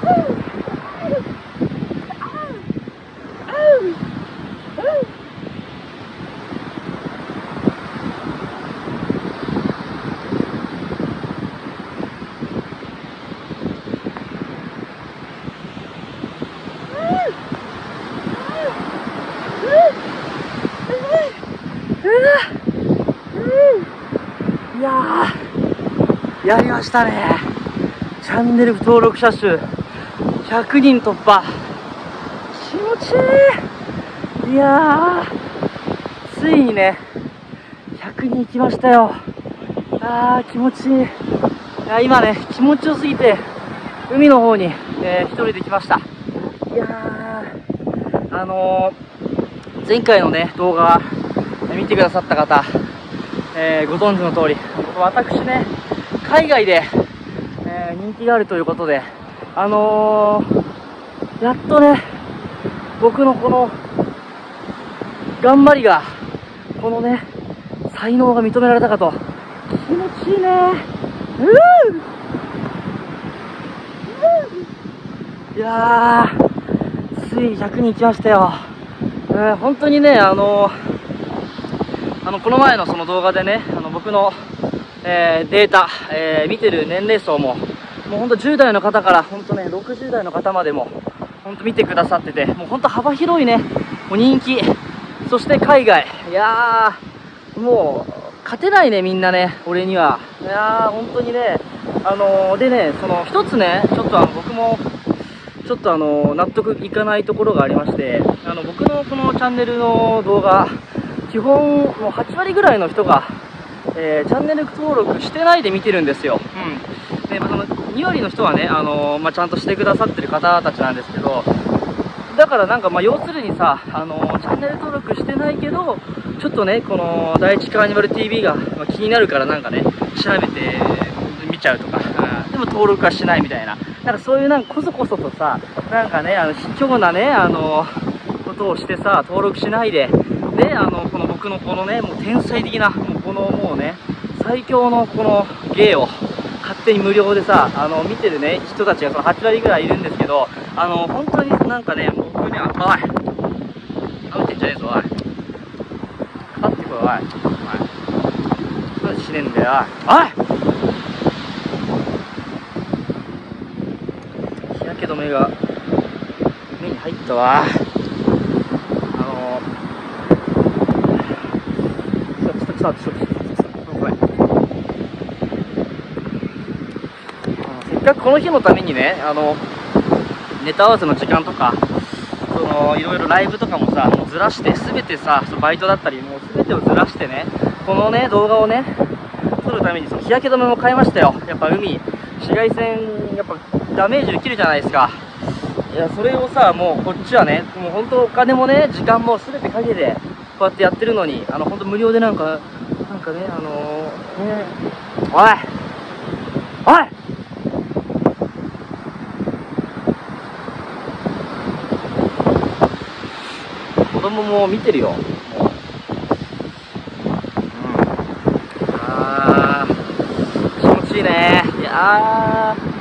いやー、やりましたね。チャンネル登録者数100人突破。気持ちいい。いやー、ついにね、100人来ましたよ。気持ちいい。いや、今ね、気持ちよすぎて、海の方に、一人で来ました。いやー、前回のね、動画、見てくださった方、ご存知の通り、私ね、海外で、人気があるということで、やっとね、僕のこの、頑張りが、このね、才能が認められたかと。気持ちいいね。いやー、ついに100人来ましたよ。本当にね、この前のその動画でね、僕の、データ、見てる年齢層も、もう本当10代の方から本当ね、60代の方までも、本当見てくださってて、もう本当幅広いね、もう人気、そして海外、いやー、もう、勝てないね、みんなね、俺には。いやー、本当にね、でね、その一つね、ちょっと僕も、ちょっと納得いかないところがありまして、僕のこのチャンネルの動画、基本、もう8割ぐらいの人が、チャンネル登録してないで見てるんですよ。で、2割の人はね、ちゃんとしてくださってる方たちなんですけど、だからなんか、要するにさ、チャンネル登録してないけど、ちょっとね、この、第一カーニバル TV が、気になるからなんかね、調べて見ちゃうとか、でも登録はしないみたいな。なんかそういうなんかこそこそとさ、なんかね、卑怯なね、ことをしてさ、登録しないで、で、この僕のこのね、もう天才的な、もうこのもうね、最強のこの芸を、勝手に無料でさ、見てるね、人たちがその8割ぐらいいるんですけど、本当になんかね、僕ね、おい、食べてんじゃねえぞ、おい。かかってこい、おい。おい。なんで死ねんだよ、おい。日焼け止めが目に入ったわ。ちょっとごめん。せっかくこの日のためにね、ネタ合わせの時間とか、いろいろライブとかもさ、もうずらして、すべてさ、バイトだったり、もうすべてをずらしてね、このね、動画をね、撮るために、日焼け止めも買いましたよ。やっぱ海、紫外線、やっぱダメージ受けるじゃないですか。いや、それをさ、もうこっちはね、もう本当お金もね、時間もすべてかけて、こうやってやってるのに、本当無料でなんかね、おいおい子供も見てるよ。気持ちいいね。いやー。